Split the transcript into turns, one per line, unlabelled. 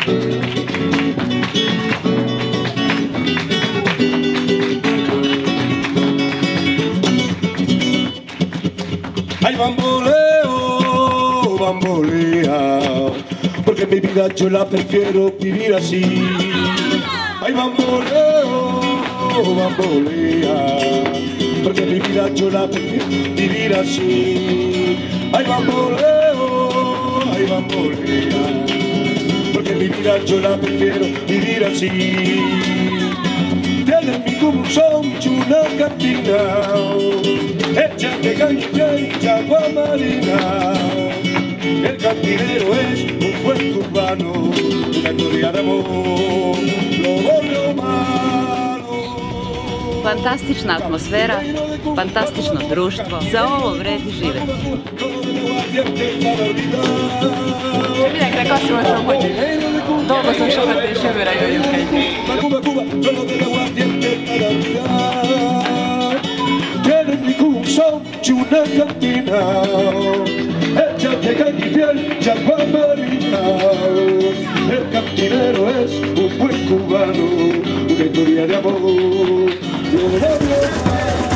Ay, bamboleo, bambolea, porque mi vida yo la prefiero vivir así. Ay, bamboleo, bambolea, porque mi vida yo la prefiero vivir así. Ay, bamboleo, ay, bambolea, porque mi vida yo la prefiero vivir así. Tienes mi corazón una cantina, échate caña y agua marina. El cantinero es un buen cubano, una historia de amor, lo bueno malo.
Fantastična atmosfera, fantastično društvo, za ovo vredi živjeti.
Mindenkinek azt javaslom, hogy dolgozzon sokat és jövőre jöjjünk együtt.
Una cantina, échate caña y piel y agua marina. El cantinero es un buen cubano, una historia de amor.